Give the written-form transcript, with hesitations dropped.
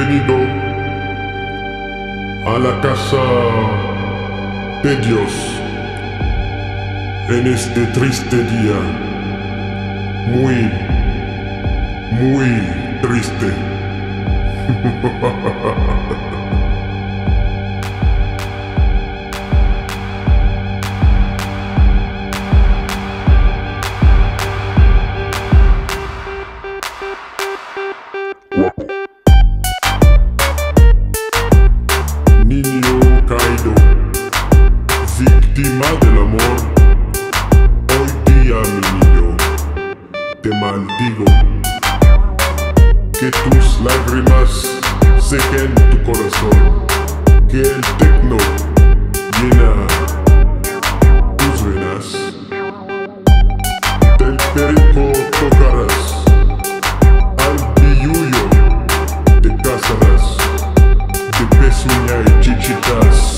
bienvenido a la casa de Dios en este triste día, muy triste. Víctima del amor, hoy día mi niño, te maldigo. Que tus lágrimas sequen tu corazón, que el tecno llena tus venas. Del perico tocarás, al billuyo te casarás, de pezuña y chichitas.